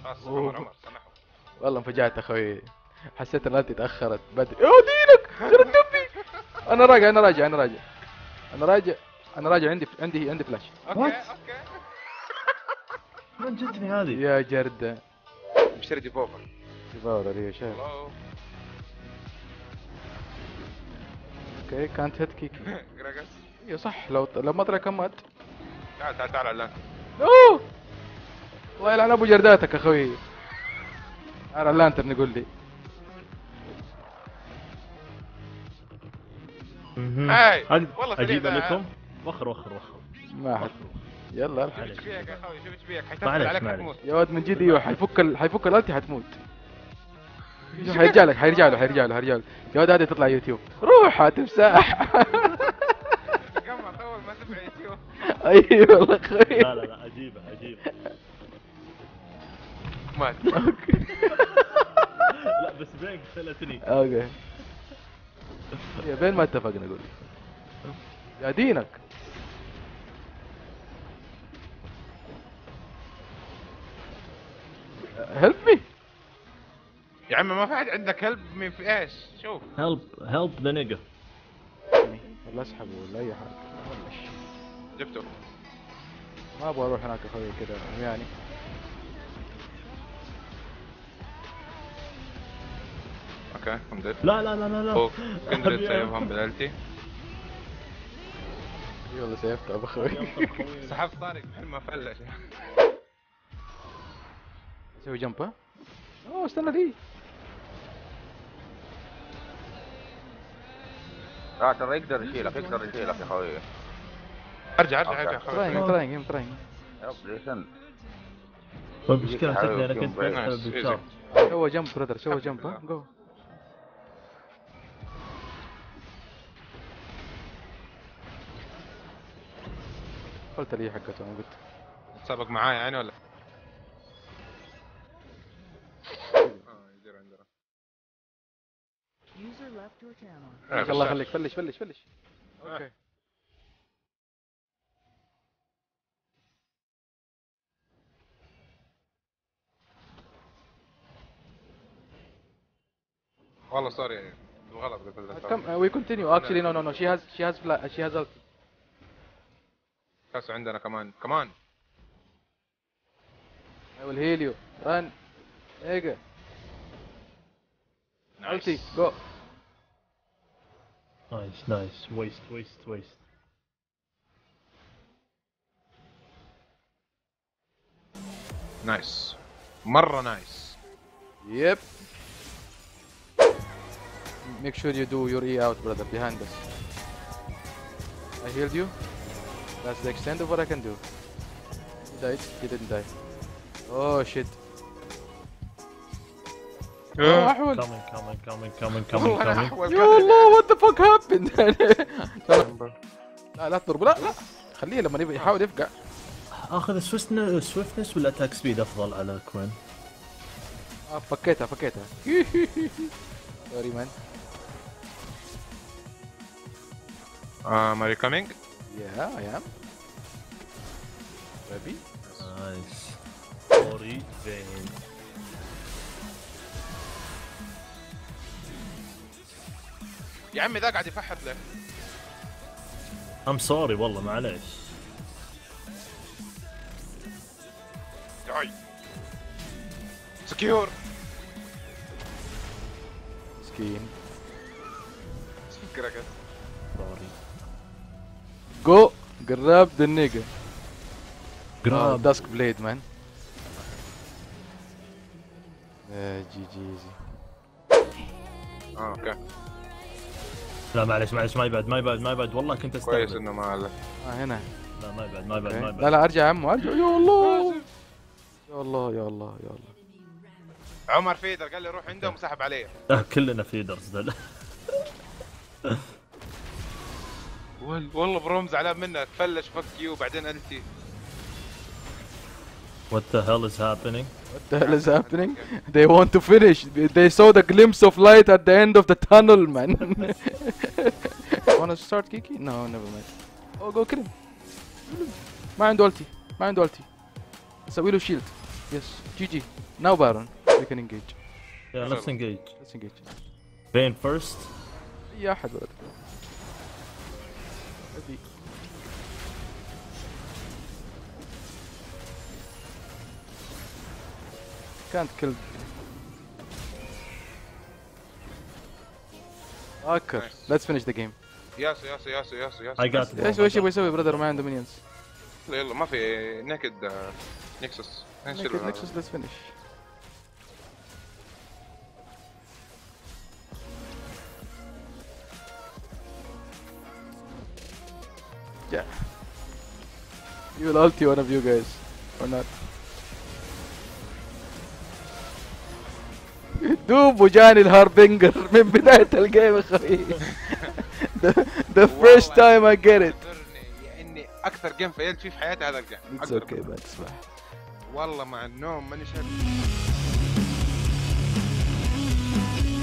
خلاص أوه. عمر سامحهم. والله انفجعت اخوي، حسيت ان انت تاخرت بدري. يا دينك شرد دمي. انا راجع انا راجع انا راجع انا راجع انا راجع، عندي فلاش. اوكي What؟ اوكي. من جتني هذه؟ يا جردة مشتري ديفوفر. ديفاورر يا شيخ. والله. اوكي كانت هيت كيكي. جراجس. ايوه صح، لو ما طلع كم مات. تعال تعال تعال على اوه الله يلعن ابو جرداتك اخوي. على اللانترن يقول لي. هاي هذه والله سريع اجيبها ذا. لكم. وخر وخر وخر ما حد. يلا شو الحق. ايش فيك يا اخوي؟ شو ايش فيك؟ حيتفل معلش، عليك معلش. حتموت. يا ولد من جد ايوه، حيفك الالتي حتموت. حيرجع له. يا ولد هذه تطلع يوتيوب. روح تمساح. قمر اول ما تبع يوتيوب. ايوه والله اخوي. لا لا لا اجيبها. مات. لا بس بين قتلتني. اوكي يا بين ما اتفقنا قول. يا دينك هيلب مي. يا عمي ما في حد عندك هلب من في ايش؟ شوف هيلب ذا نيجا. ولا اسحبه ولا اي حاجه. جبته. ما ابغى اروح هناك اخوي كذا يعني. اوكي كمدت. لا لا لا لا لا. فوق كندريد سيفهم بالالتي. يلا سيفتها ابو اخوي. سحبت طارق محل ما فلش. اسوي جمب ها؟ اوه استنى لي. لا ترى يقدر يشيلك يا اخوي. ارجع يا اخوي. تراينج. ليسن المشكلة شكلي انا كنت نايس، بسبب ايزي. الشر. سوى جمب برادر، سوى جمب ها جو. قلت لي حقته انا قلت. تسابق معايا يعني ولا؟ يدير عندنا. User left your channel. الله يخليك فلش. اوكي والله سوري بالغلط قلت لك. كم we continue actually no she has ulti. كاس عندنا كمان I will heal you run ايجا ulti go. نايس ويست. نايس مرة نايس. Yep. Make sure you do your E out, brother, behind us. I healed you. That's the extent of what I can do. He died. He didn't die. Oh shit. Oh, أحول. coming. يا الله what the fuck happened. لا تضربه لا خليه لما يحاول يفقع. اخذ سويفتنس ولا اتاك سبيد افضل على كوين؟ فكيتها سوري مان. ماري كامينج. Yeah I am. Baby. نايس. سوري فين. يا عمي ذا قاعد يفحط لك. ام سوري والله معليش. تعي سكيور. مسكين. كراكت. سوري. Go grab the nigga. جراب. Dusk blade man. GG easy. اوكي لا معليش ما يبعد والله كنت كويس استغرب. انه ما ألف. هنا. لا ما يبعد. لا ارجع يا عمو ارجع. يا الله يا الله. عمر فيدر قال لي روح عندهم وسحب علي. كلنا فيدرز دل. والله بروم زعلان منك فلش فك يو بعدين التي. What the hell is happening? What the hell is happening? They want to finish. They saw the glimpse of light at the end of the tunnel, man. Wanna start Kiki? No, never mind. Oh, go kill him. ما عنده ulti. سوي له شيلد. Yes. GG. Now Baron. We can engage. Yeah, let's engage. Let's engage. Vayne first. يا أحد brother. هذي. Can't kill. Fucker. Let's finish the game. ياسو ياسو ياسو ياسو ياسو. I got it. ايش يبغى يسوي برادر ما عنده مينيونز؟ يلا ما في نكد نكسس. نكسس let's finish. Yeah. You will ulti one of you guys. Or not. دوب وجاني الهاربنجر من بداية الجيم يا اخوي. The first time I get it. يعني اكثر جيم فيلت فيه في حياتي هذا الجيم. It's okay man اسمح. والله مع النوم ماني شايف.